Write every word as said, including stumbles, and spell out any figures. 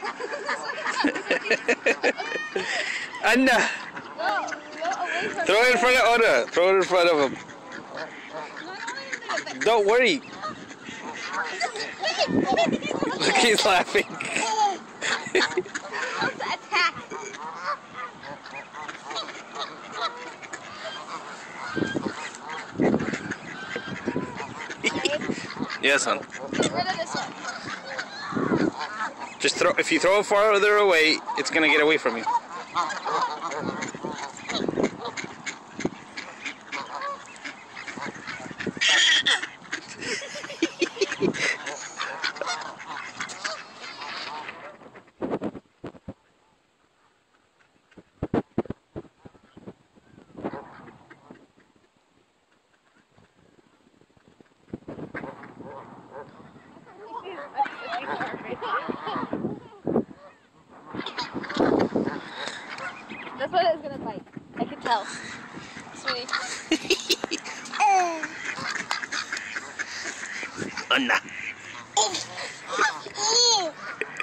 Ouna. Go, go away from Throw it in front of Ouna. Throw it in front of him. Don't worry. Look, he's laughing. Attack. Yes, son. Get rid of this one. Just throw. If you throw it farther away, it's gonna get away from you. That's what it's gonna bite. I can tell. Sweetie. Ouna.